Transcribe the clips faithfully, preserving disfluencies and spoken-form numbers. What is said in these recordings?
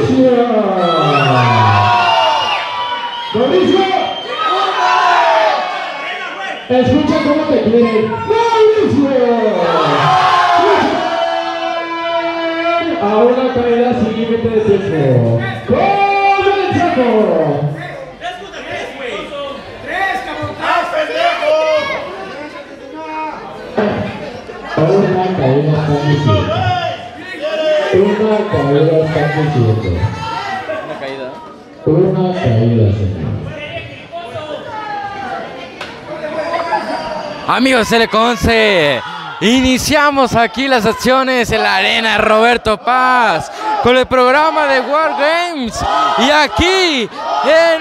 Mauricio. Mauricio. Escucha cómo te quieren. Mauricio. A una caída sin límite de tiempo. ¡Comenzamos! Una caída están diciendo. Una caída están diciendo. ¿Una caída? Una caída, señor. Amigos Teleconce, iniciamos aquí las acciones en la arena Roberto Paz con el programa de War Games y aquí en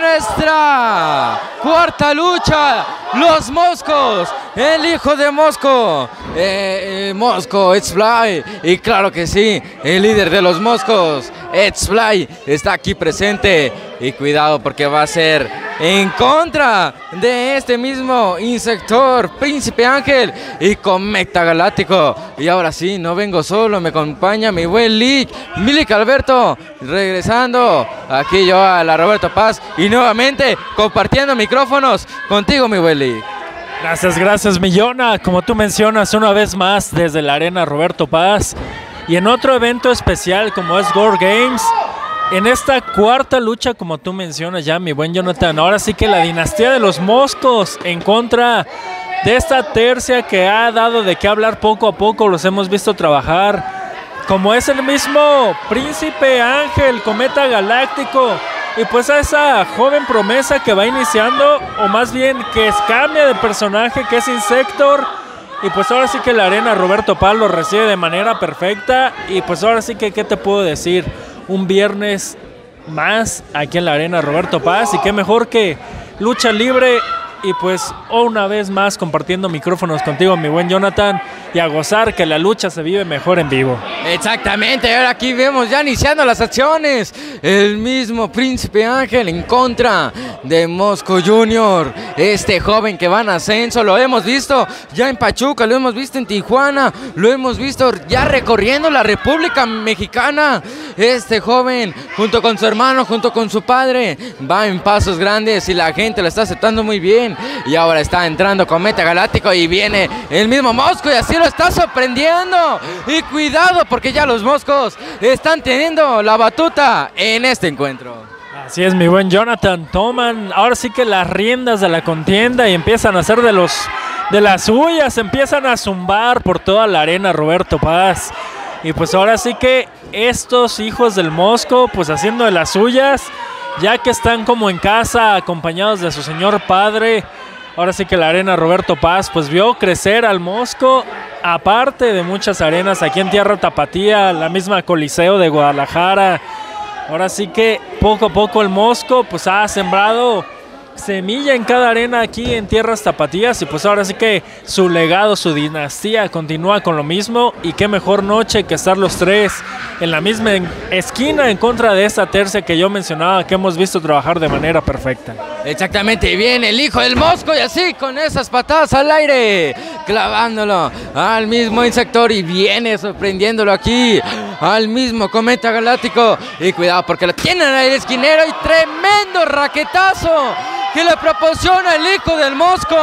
nuestra cuarta lucha, los Moscos, el hijo de Mosco, eh, eh, Mosco, It's Fly, y claro que sí, el líder de los Moscos, It's Fly, está aquí presente y cuidado porque va a ser en contra de este mismo Insector, Príncipe Ángel y Cometa Galáctico. Y ahora sí, no vengo solo, me acompaña mi buen Lick, Milik Alberto, regresando aquí yo a la Roberto Paz y nuevamente compartiendo micrófonos contigo, mi buen Lick. Gracias, gracias, Millona. Como tú mencionas, una vez más desde la arena Roberto Paz y en otro evento especial como es War Games. En esta cuarta lucha, como tú mencionas ya, mi buen Jonathan, ahora sí que la dinastía de los Moscos en contra de esta tercia que ha dado de qué hablar poco a poco, los hemos visto trabajar, como es el mismo Príncipe Ángel, Cometa Galáctico, y pues a esa joven promesa que va iniciando, o más bien que es, cambia de personaje, que es Insector, y pues ahora sí que la arena Roberto Paz lo recibe de manera perfecta, y pues ahora sí que, ¿qué te puedo decir? Un viernes más aquí en la arena Roberto Paz y qué mejor que lucha libre y pues una vez más compartiendo micrófonos contigo, mi buen Jonathan, y a gozar que la lucha se vive mejor en vivo. Exactamente, ahora aquí vemos ya iniciando las acciones, el mismo Príncipe Ángel en contra de Mosco Junior, este joven que va en ascenso, lo hemos visto ya en Pachuca, lo hemos visto en Tijuana, lo hemos visto ya recorriendo la República Mexicana, este joven junto con su hermano, junto con su padre, va en pasos grandes y la gente lo está aceptando muy bien. Y ahora está entrando Cometa Galáctico y viene el mismo Mosco y así lo está sorprendiendo. Y cuidado porque ya los Moscos están teniendo la batuta en este encuentro. Así es, mi buen Jonathan, toman ahora sí que las riendas de la contienda y empiezan a hacer de los de las suyas, empiezan a zumbar por toda la arena Roberto Paz. Y pues ahora sí que estos hijos del Mosco pues haciendo de las suyas, ya que están como en casa acompañados de su señor padre. Ahora sí que la arena Roberto Paz pues vio crecer al Mosco, aparte de muchas arenas aquí en Tierra Tapatía, la misma Coliseo de Guadalajara. Ahora sí que poco a poco el Mosco pues ha sembrado semilla en cada arena aquí en Tierras Tapatías y pues ahora sí que su legado, su dinastía continúa con lo mismo y qué mejor noche que estar los tres en la misma esquina en contra de esta tercia que yo mencionaba que hemos visto trabajar de manera perfecta. Exactamente, viene el hijo del Mosco y así con esas patadas al aire, clavándolo al mismo Insector y viene sorprendiéndolo aquí al mismo Cometa Galáctico y cuidado porque lo tienen ahí el esquinero y tremendo raquetazo que le proporciona el hijo del Mosco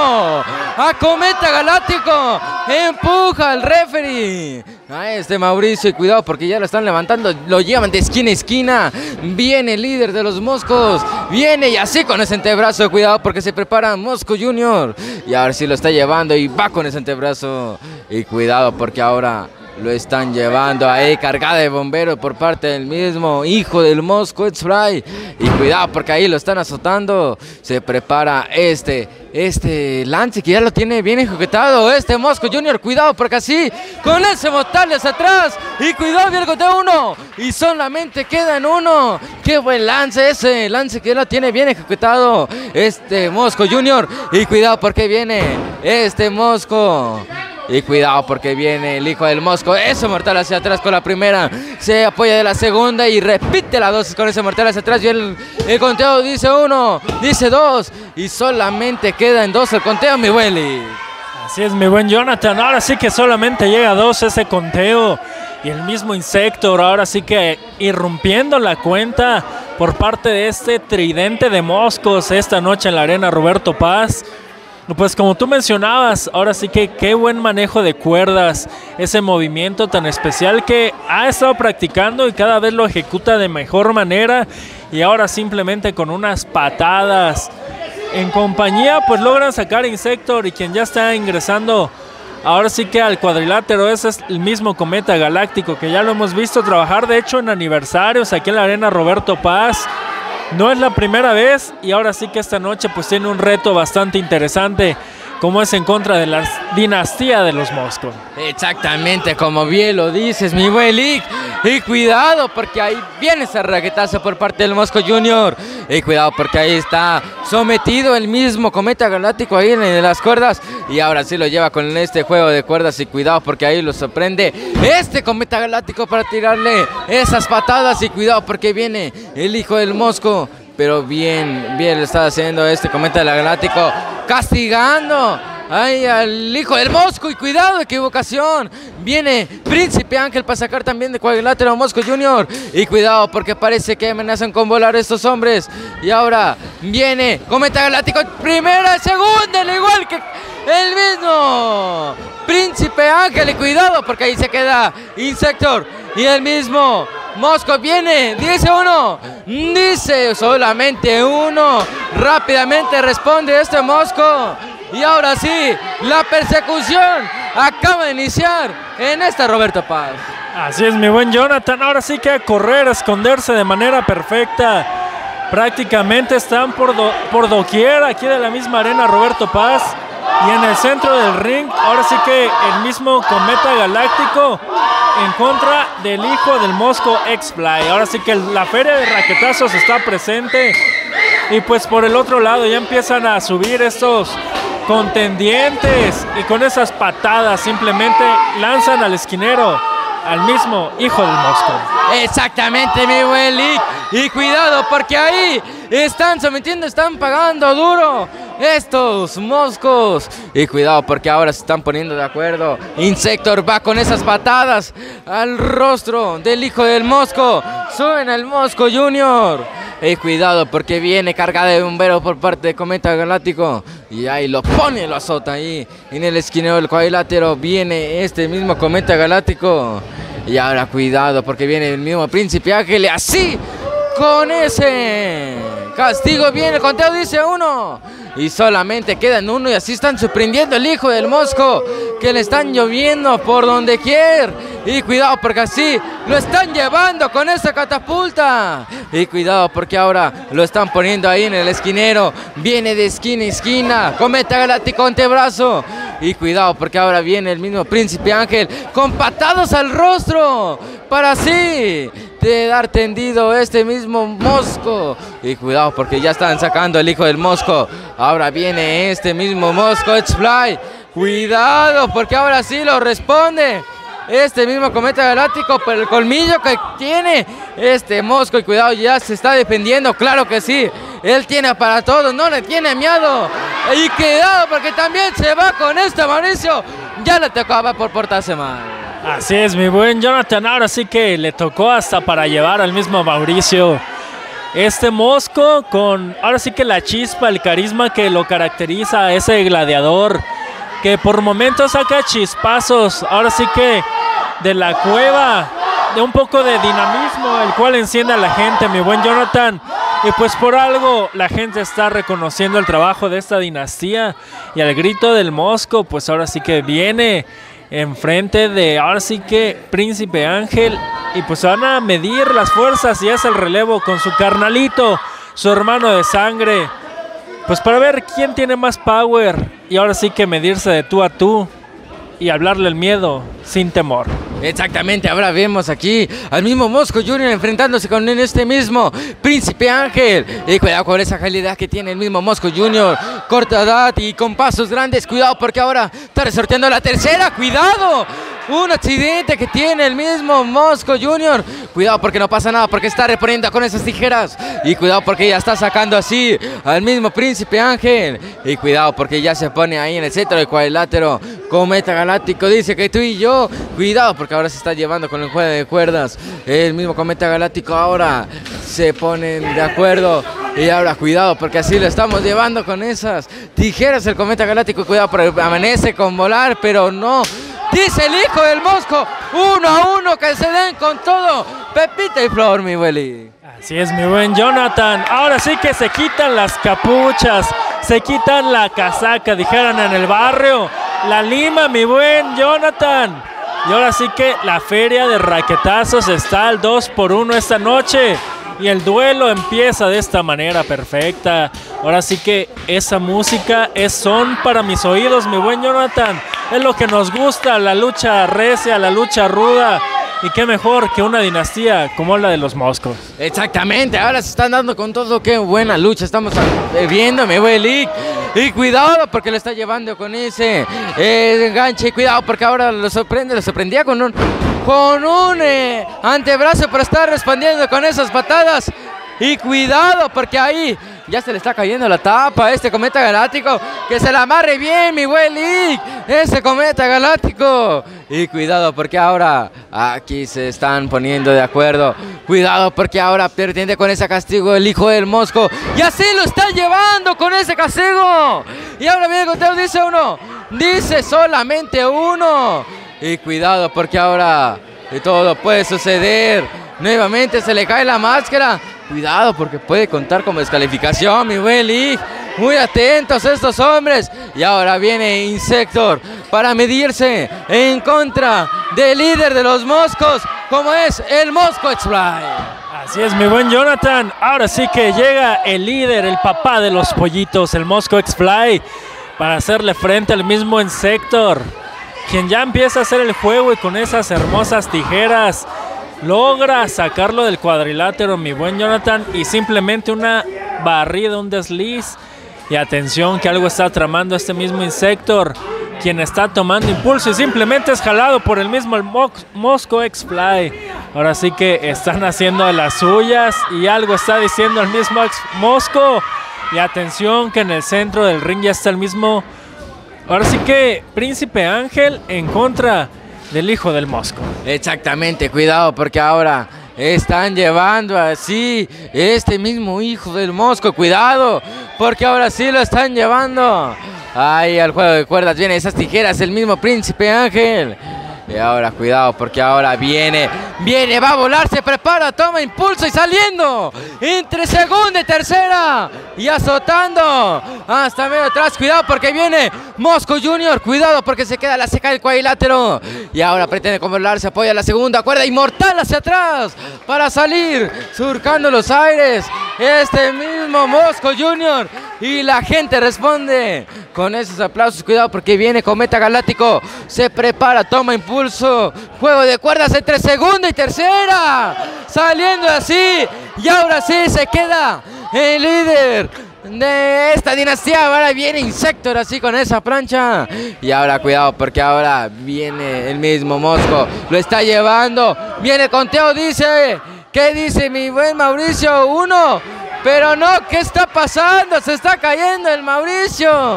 a Cometa Galáctico, empuja al referee a este Mauricio y cuidado porque ya lo están levantando, lo llevan de esquina a esquina, viene el líder de los Moscos, viene y así con ese antebrazo, cuidado porque se prepara Mosco Junior y ahora sí lo está llevando y va con ese antebrazo y cuidado porque ahora lo están llevando ahí cargada de bombero por parte del mismo hijo del Mosco, It's Fly. Y cuidado porque ahí lo están azotando. Se prepara este, este lance que ya lo tiene bien ejecutado. Este Mosco Junior, cuidado porque así con ese mortal hacia atrás. Y cuidado, viene el conteo uno. Y solamente quedan uno. Qué buen lance ese, lance que ya lo tiene bien ejecutado. Este Mosco Junior. Y cuidado porque viene este Mosco. Y cuidado porque viene el hijo del Mosco. Ese mortal hacia atrás con la primera. Se apoya de la segunda y repite la dosis con ese mortal hacia atrás. Y el, el conteo dice uno, dice dos. Y solamente queda en dos el conteo, mi Willy. Así es, mi buen Jonathan. Ahora sí que solamente llega a dos ese conteo. y el mismo Insector ahora sí que irrumpiendo la cuenta por parte de este tridente de moscos esta noche en la arena Roberto Paz. Pues como tú mencionabas, ahora sí que qué buen manejo de cuerdas, ese movimiento tan especial que ha estado practicando y cada vez lo ejecuta de mejor manera, y ahora simplemente con unas patadas en compañía pues logran sacar a Insector, y quien ya está ingresando ahora sí que al cuadrilátero ese es el mismo Cometa Galáctico, que ya lo hemos visto trabajar de hecho en aniversarios aquí en la arena Roberto Paz. No es la primera vez, y ahora sí que esta noche pues tiene un reto bastante interesante, como es en contra de la dinastía de los Moscos. Exactamente, como bien lo dices, mi buen Lick. Y cuidado, porque ahí viene ese raquetazo por parte del Mosco Junior. Y cuidado, porque ahí está sometido el mismo Cometa Galáctico ahí en las cuerdas. Y ahora sí lo lleva con este juego de cuerdas. Y cuidado, porque ahí lo sorprende este Cometa Galáctico para tirarle esas patadas. Y cuidado, porque viene el hijo del Mosco. Pero bien, bien lo está haciendo este Cometa Galáctico, castigando ahí al hijo del Mosco. Y cuidado, equivocación. Viene Príncipe Ángel para sacar también de cuadrilátero a Mosco Junior. Y cuidado, porque parece que amenazan con volar estos hombres. Y ahora viene Cometa Galáctico, primera, segunda, al igual que el mismo Príncipe Ángel. Y cuidado, porque ahí se queda Insector. Y el mismo Mosco viene, dice uno, dice solamente uno. Rápidamente responde este Mosco. Y ahora sí, la persecución acaba de iniciar en esta Roberto Paz. Así es, mi buen Jonathan. Ahora sí que a correr, a esconderse de manera perfecta. Prácticamente están por, do, por doquier aquí de la misma arena Roberto Paz. Y en el centro del ring, ahora sí que el mismo Cometa Galáctico en contra del hijo del Mosco X-Fly. Ahora sí que la feria de raquetazos está presente. Y pues por el otro lado ya empiezan a subir estos contendientes. Y con esas patadas simplemente lanzan al esquinero, al mismo hijo del Mosco. Exactamente, mi buen Lick. Y cuidado, porque ahí están sometiendo, están pagando duro estos Moscos. Y cuidado, porque ahora se están poniendo de acuerdo. Insector va con esas patadas al rostro del hijo del Mosco. Suben al Mosco Junior. Y cuidado, porque viene cargada de bombero por parte de Cometa Galáctico. Y ahí lo pone, lo azota ahí en el esquinero del cuadrilátero. Viene este mismo Cometa Galáctico. Y ahora cuidado, porque viene el mismo Príncipe Ángel. Así, con ese castigo viene el conteo, dice uno. Y solamente quedan uno, y así están sorprendiendo el hijo del Mosco, que le están lloviendo por donde quiera. Y cuidado, porque así lo están llevando con esa catapulta. Y cuidado, porque ahora lo están poniendo ahí en el esquinero. Viene de esquina a esquina, Cometa Galáctico antebrazo. Y cuidado, porque ahora viene el mismo Príncipe Ángel con patadas al rostro, para así de dar tendido este mismo Mosco. Y cuidado, porque ya están sacando el hijo del Mosco. Ahora viene este mismo Mosco X-Fly. Cuidado, porque ahora sí lo responde este mismo Cometa Galáctico por el colmillo que tiene este Mosco. Y cuidado, ya se está defendiendo, claro que sí. Él tiene para todo, no le tiene miedo. Y cuidado, porque también se va con este Mauricio. Ya le tocaba por portarse mal. Así es, mi buen Jonathan. Ahora sí que le tocó hasta para llevar al mismo Mauricio. Este Mosco con ahora sí que la chispa, el carisma que lo caracteriza a ese gladiador, que por momentos saca chispazos, ahora sí que de la cueva, de un poco de dinamismo, el cual enciende a la gente, mi buen Jonathan. Y pues por algo la gente está reconociendo el trabajo de esta dinastía. Y al grito del Mosco, pues ahora sí que viene enfrente de, ahora sí que Príncipe Ángel. Y pues van a medir las fuerzas y hace el relevo con su carnalito, su hermano de sangre. Pues para ver quién tiene más power. Y ahora sí que medirse de tú a tú y hablarle el miedo sin temor. Exactamente, ahora vemos aquí al mismo Mosco Junior enfrentándose con este mismo Príncipe Ángel. Y cuidado con esa agilidad que tiene el mismo Mosco Junior, corta edad y con pasos grandes. Cuidado, porque ahora está resorteando la tercera. Cuidado, Un accidente que tiene el mismo Mosco Junior. Cuidado porque no pasa nada, porque está reponiendo con esas tijeras. Y cuidado porque ya está sacando así al mismo Príncipe Ángel. Y cuidado porque ya se pone ahí en el centro del cuadrilátero. Cometa Galáctico dice que tú y yo. Cuidado porque ahora se está llevando con el juego de cuerdas. El mismo Cometa Galáctico ahora se ponen de acuerdo. Y ahora cuidado porque así lo estamos llevando con esas tijeras el Cometa Galáctico. Cuidado porque amanece con volar, pero no. Dice el hijo del Mosco, uno a uno que se den con todo. Pepita y Flor, mi Willy. Así es, mi buen Jonathan. Ahora sí que se quitan las capuchas, se quitan la casaca, dijeran en el barrio. La lima, mi buen Jonathan. Y ahora sí que la feria de raquetazos está al dos por uno esta noche. Y el duelo empieza de esta manera perfecta. Ahora sí que esa música es son para mis oídos, mi buen Jonathan. Es lo que nos gusta, la lucha recia, la lucha ruda. Y qué mejor que una dinastía como la de los Moscos. Exactamente, ahora se están dando con todo. Qué buena lucha estamos viendo, mi buen Lick. Y cuidado porque lo está llevando con ese eh, enganche. Y cuidado porque ahora lo sorprende, lo sorprendía con un... con un eh, antebrazo, pero está respondiendo con esas patadas. Y cuidado porque ahí ya se le está cayendo la tapa a este Cometa Galáctico. Que se la amarre bien, mi buen Lick, ese Cometa Galáctico. Y cuidado porque ahora aquí se están poniendo de acuerdo. Cuidado porque ahora pretende con ese castigo el hijo del Mosco. Y así lo está llevando con ese castigo. Y ahora viene el conteo, dice uno. Dice solamente uno. Y cuidado porque ahora de todo puede suceder. Nuevamente se le cae la máscara. Cuidado porque puede contar como descalificación, mi buen Lick. Muy atentos estos hombres. Y ahora viene Insector para medirse en contra del líder de los Moscos, como es el Mosco X-Fly. Así es, mi buen Jonathan. Ahora sí que llega el líder, el papá de los pollitos, el Mosco X-Fly, para hacerle frente al mismo Insector, quien ya empieza a hacer el juego y con esas hermosas tijeras logra sacarlo del cuadrilátero, mi buen Jonathan, y simplemente una barrida, un desliz. Y atención que algo está tramando este mismo Insector, quien está tomando impulso y simplemente es jalado por el mismo el Mo Mosco X-Fly. Ahora sí que están haciendo de las suyas y algo está diciendo el mismo X Mosco. Y atención que en el centro del ring ya está el mismo, ahora sí que Príncipe Ángel en contra del hijo del Mosco. Exactamente, cuidado porque ahora están llevando así este mismo hijo del Mosco. Cuidado porque ahora sí lo están llevando ahí al juego de cuerdas. Viene esas tijeras el mismo Príncipe Ángel. Y ahora cuidado porque ahora viene, viene, va a volar, se prepara, toma impulso y saliendo entre segunda y tercera y azotando hasta medio atrás. Cuidado porque viene Mosco Junior, cuidado porque se queda la seca del cuadrilátero y ahora pretende controlarse, apoya a la segunda cuerda, inmortal hacia atrás para salir surcando los aires este mismo Mosco Junior. Y la gente responde con esos aplausos. Cuidado porque viene Cometa Galáctico. Se prepara, toma impulso. Juego de cuerdas entre segunda y tercera. Saliendo así. Y ahora sí se queda el líder de esta dinastía. Ahora viene Insector así con esa plancha. Y ahora cuidado porque ahora viene el mismo Mosco. Lo está llevando. Viene el conteo, dice. ¿Qué dice mi buen Mauricio? Uno. Pero no, ¿qué está pasando? Se está cayendo el Mauricio.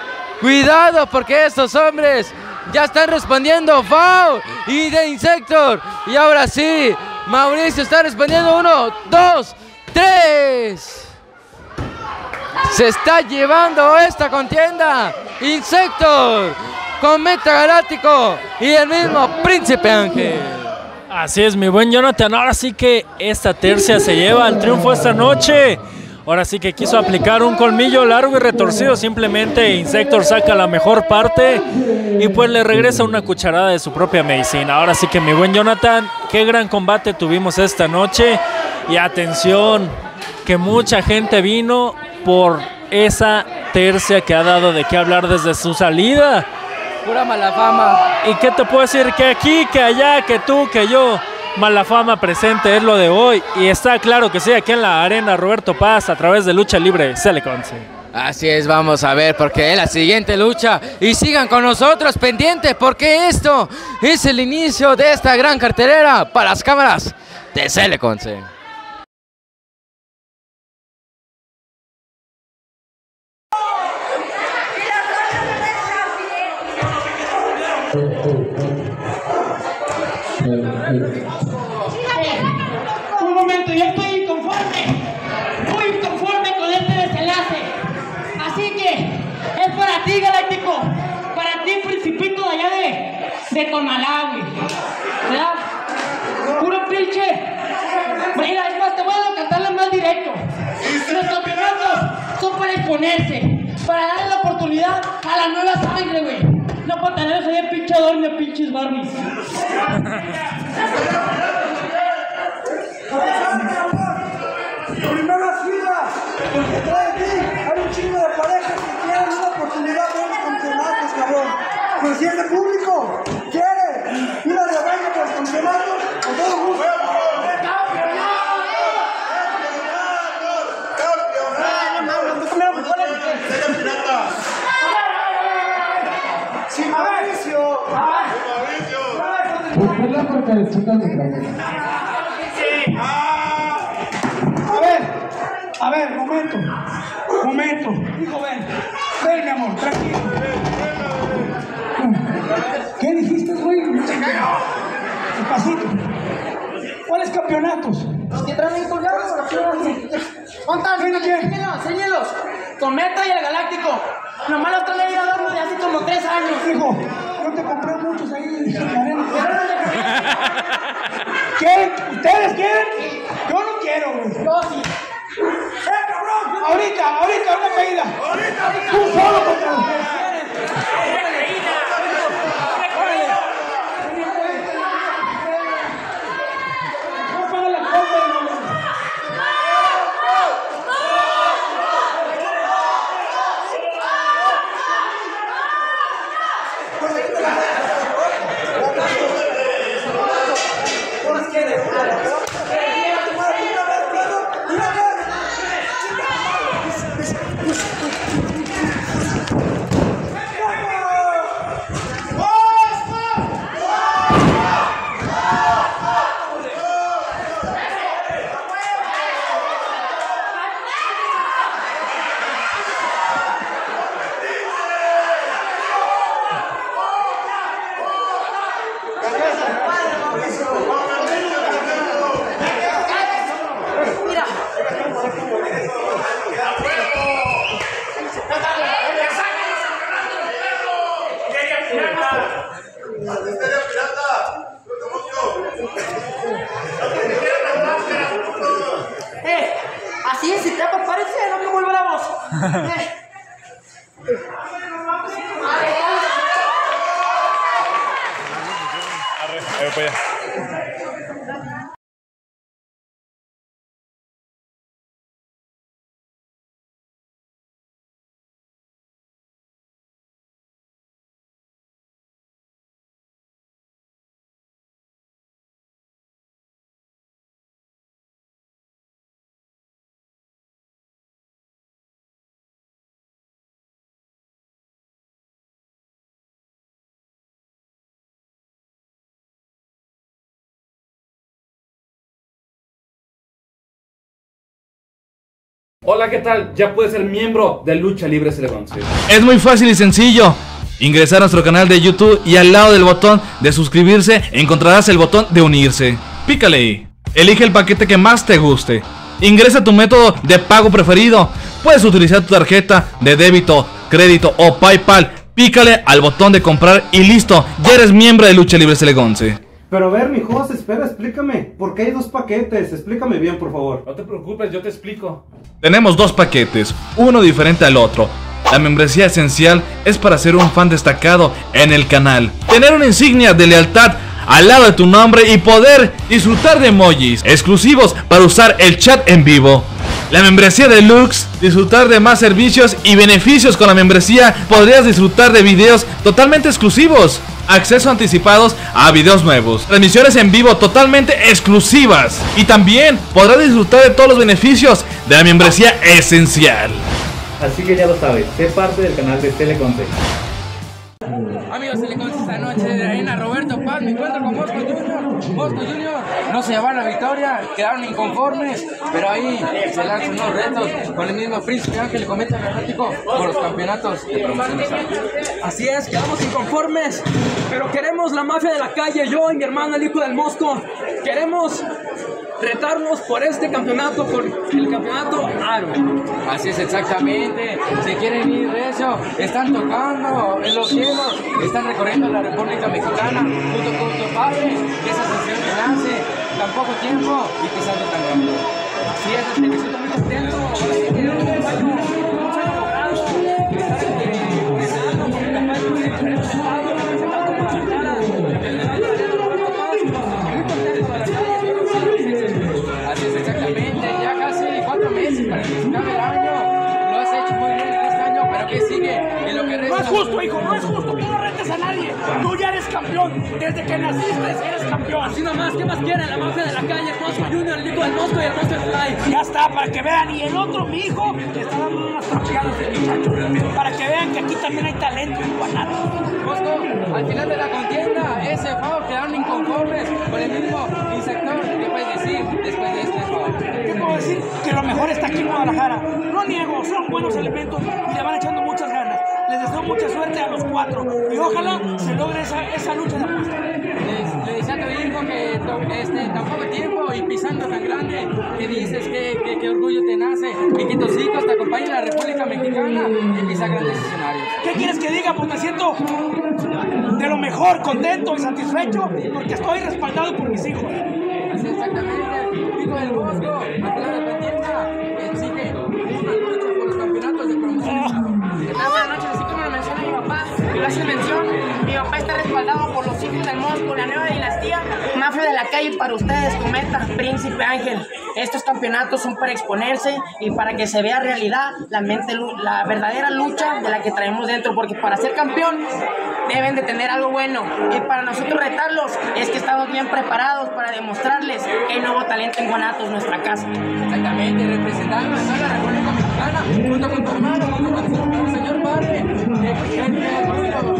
Cuidado porque estos hombres ya están respondiendo foul y de Insector. Y ahora sí, Mauricio está respondiendo uno, dos, tres. Se está llevando esta contienda Insector, Cometa Galáctico y el mismo Príncipe Ángel. Así es, mi buen Jonathan. Ahora sí que esta tercia se lleva al triunfo esta noche. Ahora sí que quiso aplicar un colmillo largo y retorcido. Simplemente Insector saca la mejor parte y pues le regresa una cucharada de su propia medicina. Ahora sí que, mi buen Jonathan, qué gran combate tuvimos esta noche. Y atención, que mucha gente vino por esa tercia que ha dado de qué hablar desde su salida. Pura mala fama. ¿Y qué te puedo decir? Que aquí, que allá, que tú, que yo. Mala fama presente es lo de hoy. Y está claro que sí, aquí en la Arena Roberto Paz, a través de Lucha Libre, se le conoce. Así es, vamos a ver porque es la siguiente lucha y sigan con nosotros pendientes porque esto es el inicio de esta gran cartelera para las cámaras de Celeconce. Un momento, yo estoy inconforme, muy inconforme con este desenlace. Así que es para ti, Galáctico, para ti, Principito de allá de, de Tonalá, güey. ¿Verdad? Puro pinche. Mira, es más, te voy a cantarle más directo. Los campeonatos son para exponerse, para darle la oportunidad a la nueva sangre, güey. No para tener ese de pinche adorno de pinches Barbies. Primeras filas, porque detrás de ti hay un chingo de parejas que quieren una oportunidad de los campeonatos, cabrón. Pero si ese público quiere ir a rebaño por los campeonatos, con todo gusto. ¡Sin Mauricio! ¿Por qué la fortaleza del micrófono? A ver, a ver, momento, momento. Hijo, ven, ven, mi amor, tranquilo. ¿Qué dijiste, güey? Despacito. ¿Cuáles campeonatos? Los que traen colgados. ¿Cuántas? Enséñalos, enséñalos. Cometa y el Galáctico. Nomás los traen ahí adorno de hace como tres años. Hijo, yo te compré muchos ahí en la arena. ¿Quieren? ¿Ustedes quieren? Yo no quiero, güey. Yo sí. ¡Eh, cabrón! Ahorita, ahorita, una pedida. Ahorita. Tú solo, porque... Eh, así es, si te parece, no me vuelva la voz. Eh. Arre, para allá. Hola, ¿qué tal? Ya puedes ser miembro de Lucha Libre Celeconce. Es muy fácil y sencillo. Ingresar a nuestro canal de YouTube y al lado del botón de suscribirse encontrarás el botón de unirse. Pícale ahí. Elige el paquete que más te guste. Ingresa tu método de pago preferido. Puedes utilizar tu tarjeta de débito, crédito o PayPal. Pícale al botón de comprar y listo. Ya eres miembro de Lucha Libre Celeconce. Pero a ver, mi host, espera, explícame. ¿Por qué hay dos paquetes? Explícame bien, por favor. No te preocupes, yo te explico. Tenemos dos paquetes, uno diferente al otro. La membresía esencial es para ser un fan destacado en el canal, tener una insignia de lealtad al lado de tu nombre y poder disfrutar de emojis exclusivos para usar el chat en vivo. La membresía deluxe, disfrutar de más servicios y beneficios. Con la membresía podrías disfrutar de videos totalmente exclusivos, acceso anticipados a videos nuevos, transmisiones en vivo totalmente exclusivas y también podrás disfrutar de todos los beneficios de la membresía esencial. Así que ya lo sabes, sé parte del canal de Teleconte. Amigos, Teleconte, esta noche de la arena Roberto Paz, me encuentro con Mosco Junior. Mosco Junior no se llevaron la victoria, quedaron inconformes, pero ahí se lanzan unos retos con el mismo Príncipe Ángel, cometa galáctico, por los campeonatos de promociones. Así es, quedamos inconformes, pero queremos la mafia de la calle, yo y mi hermano el hijo del Mosco, queremos retarnos por este campeonato, por el campeonato Aro. Así es, exactamente. Si quieren ir de eso, están tocando en los cielos, están recorriendo la República Mexicana junto con tu padre, que esa sesión que nace tan poco tiempo y pisando tan grande. Así es, así que estoy muy contento. Ahora sí que un sueño, un sueño logrado, estar representando por mi papá, representando por Guadalajara, representando a Roberto Paz, muy contento de la calle. Así es, exactamente, ya casi cuatro meses para que se acabe el año. Lo has hecho muy bien este año, pero ¿qué sigue? En lo que resta... No es justo, hijo, no es justo. Tú no retes a nadie. Tú ya eres campeón. Desde que naciste eres campeón. Así nomás, ¿qué más quieren? La mafia de la calle, el Mosco Junior, el hijo del Mosco y el Monster Fly. Ya está, para que vean. Y el otro, mi hijo, que está dando unas trapeadas de muchacho. Para que vean que aquí también hay talento en Guanatos. Mosco, al final de la contienda, ese FAO quedaron inconformes con el mismo insector. ¿Qué puedes decir después de este FAO? ¿Qué puedo decir? Que lo mejor está aquí en Guadalajara. No niego, son buenos elementos y le van echando muchas ganas. Les deseo mucha suerte a los cuatro y ojalá se logre esa, esa lucha de apuesta. Le, le decía a tu hijo que to, este, tan poco tiempo y pisando tan grande, que dices que, que, que orgullo te nace y que tus hijos te acompañen a la República Mexicana y pisar grandes escenarios. ¿Qué quieres que diga? Pues me siento de lo mejor, contento y satisfecho porque estoy respaldado por mis hijos. Así exactamente, hijo del Mosco, al final de la contienda, exige una lucha por los campeonatos de promoción. Buenas noches, así como lo menciona mi papá, y lo hace mención, mi papá está respaldado por los hijos del Mosco, la nueva dinastía, mafia de la calle para ustedes, Cometa, Príncipe Ángel. Estos campeonatos son para exponerse y para que se vea realidad la, mente, la verdadera lucha de la que traemos dentro, porque para ser campeón deben de tener algo bueno y para nosotros retarlos es que estamos bien preparados para demostrarles que hay nuevo talento en Guanatos, nuestra casa. Exactamente, representando a toda la República Mexicana, junto con tu hermano, junto con tu señor padre, de gente del mundo,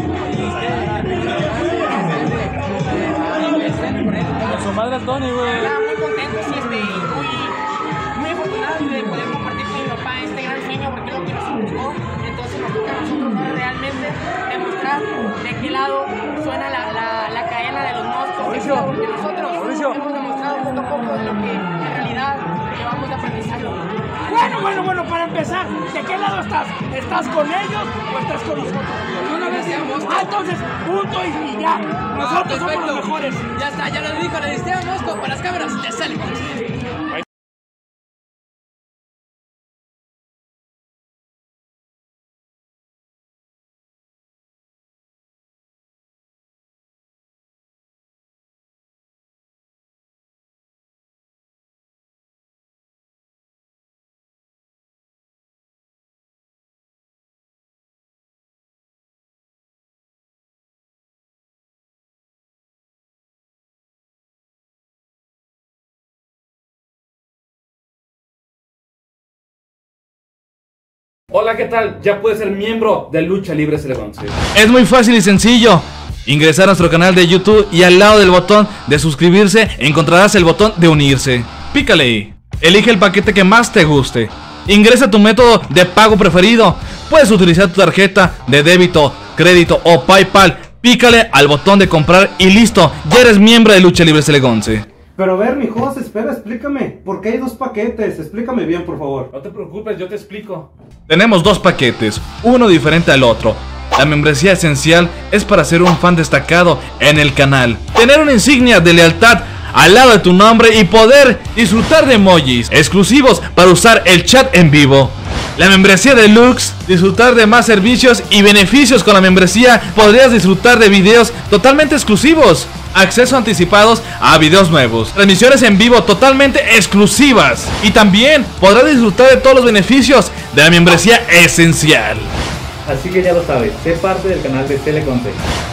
Con su madre Tony, güey. Muy contentos y este, muy, muy afortunados de poder compartir con mi papá este gran sueño porque es lo que nos implicó. Entonces nos toca a nosotros ahora realmente demostrar de qué lado suena la, la, la cadena de los Moscos, porque nosotros hemos demostrado poco a poco de lo que en realidad llevamos de aprendizaje. Bueno, bueno, bueno, para empezar, ¿de qué lado estás? ¿Estás con ellos o estás con nosotros? Una vez ah, entonces, punto y, y ya. Nosotros ah, somos los mejores. Ya está, ya lo dijo, le diste a Mosco para las cámaras de Teleconte. Hola, ¿qué tal? Ya puedes ser miembro de Lucha Libre Teleconte. Es muy fácil y sencillo. Ingresar a nuestro canal de YouTube y al lado del botón de suscribirse encontrarás el botón de unirse. Pícale ahí. Elige el paquete que más te guste. Ingresa tu método de pago preferido. Puedes utilizar tu tarjeta de débito, crédito o PayPal. Pícale al botón de comprar y listo. Ya eres miembro de Lucha Libre Teleconte. Pero a ver, mi José, espera, explícame. ¿Por qué hay dos paquetes? Explícame bien, por favor. No te preocupes, yo te explico. Tenemos dos paquetes, uno diferente al otro. La membresía esencial es para ser un fan destacado en el canal, tener una insignia de lealtad al lado de tu nombre y poder disfrutar de emojis exclusivos para usar el chat en vivo. La membresía deluxe, disfrutar de más servicios y beneficios. Con la membresía podrías disfrutar de videos totalmente exclusivos, acceso anticipados a videos nuevos, transmisiones en vivo totalmente exclusivas y también podrás disfrutar de todos los beneficios de la membresía esencial. Así que ya lo sabes, sé parte del canal de Teleconte.